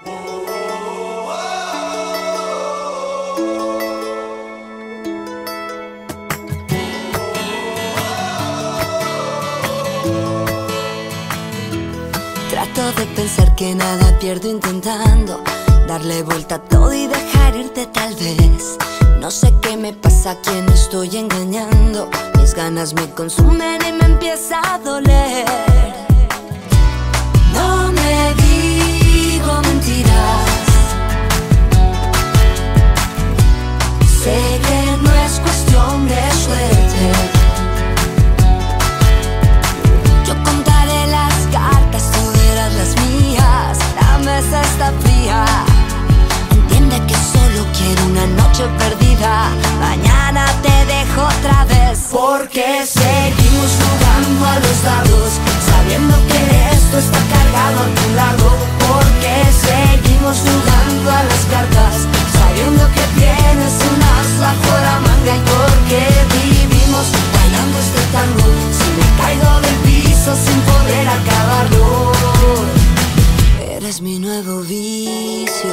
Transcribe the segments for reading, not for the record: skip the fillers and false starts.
Trato de pensar que nada pierdo intentando darle vuelta a todo y dejar irte tal vez. No sé qué me pasa, a quién estoy engañando. Mis ganas me consumen y me empieza a doler. No me digo mentiras. Sé que no es cuestión de suerte. Yo contaré las cartas, tú verás las mías. La mesa está fría. Entiende que solo quiero una noche perdida. Mañana te dejo otra vez. Porque seguimos jugando a los dados, sabiendo que esto está cargado a tu lado. Porque seguimos jugando a las cartas, sabiendo que tienes un as bajo la manga. Y porque vivimos bailando este tango, si me caigo del piso sin poder acabarlo. Eres mi nuevo vicio.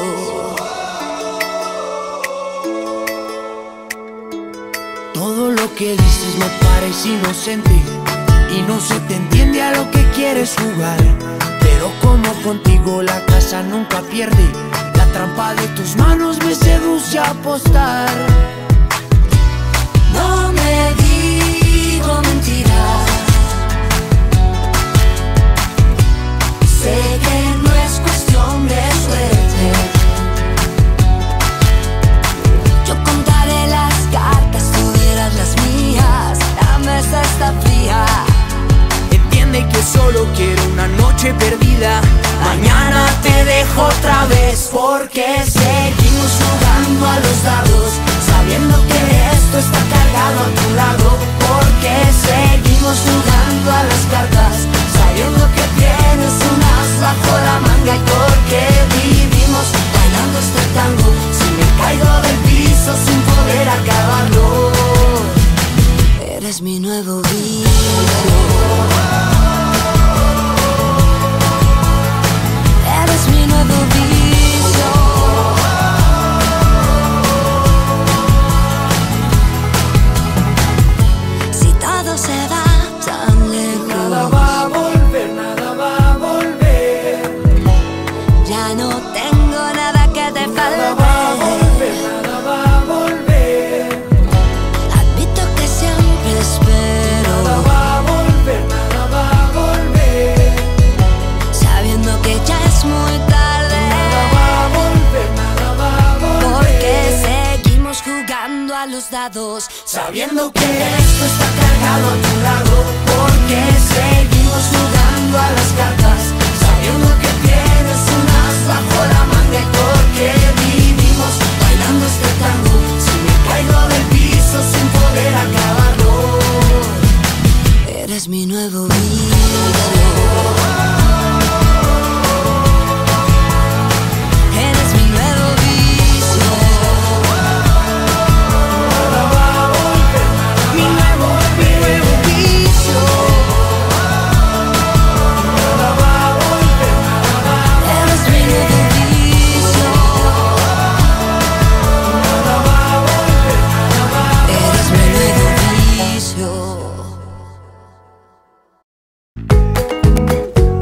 Todo lo que dices me parece inocente y no se te entiende a lo que quieres jugar. Pero como contigo la casa nunca pierde, la trampa de tus manos me seduce a apostar. No me digo mentiras. Sé que no es cuestión de suerte. Yo contaré las cartas, tú verás las mías. La mesa está fría. Entiende que solo quiero una noche perdida. Mañana te dejo otra vez. Porque seguimos jugando a los dados, sabiendo que esto está cargado a tu lado. Porque seguimos jugando a las cartas, sabiendo que tienes un as bajo la manga. Y porque vivimos bailando este tango, si me caigo del piso sin poder acabarlo. Eres mi nuevo vicio. Eres mi nuevo vicio. Si todo se va tan lejos, Nada va a volver, nada va a volver. ya no tengo nada que te Nada va a falte. volver, nada va a volver. Admito que siempre espero, Nada va a volver, nada va a volver. sabiendo que ya es muy tarde. Nada va a volver, nada va a volver. Porque seguimos jugando a los dados, Sabiendo que esto está cargado a tu lado. porque seguimos jugando a las cartas, sabiendo que tienes un as bajo la manga. Y porque vivimos bailando este tango, si me caigo del piso sin poder acabarlo. Eres mi nuevo vicio. Eres mi nuevo vicio. Mi nuevo vicio. Eres mi nuevo vicio. Eres mi nuevo vicio.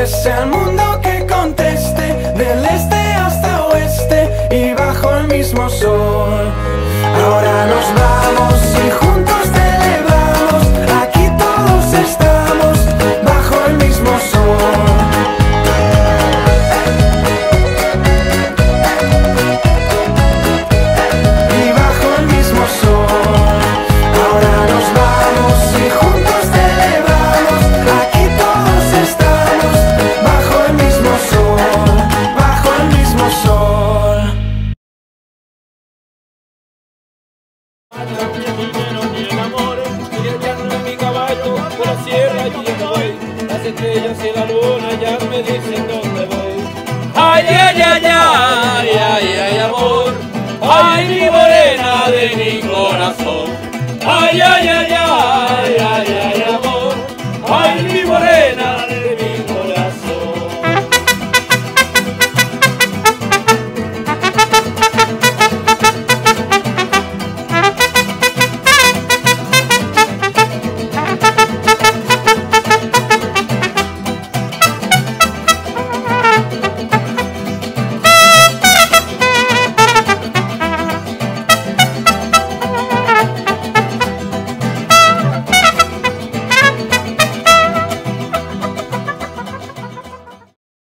sea el mundo que conteste, del este hasta oeste y bajo el mismo sol. Ahora nos vamos y juntos celebramos, aquí todos estamos bajo el mismo sol. Y bajo el mismo sol. Ahora nos vamos y juntos celebramos, aquí todos estamos bajo el mismo sol, bajo el mismo sol. Ni el amor, y el llano en mi caballo, por la sierra y yo voy. Las estrellas y la luna ya me dicen dónde voy. Ay, ay, ay, ay, ay, ay, amor. Ay, mi morena de mi corazón. Ay, ay, ay, ay.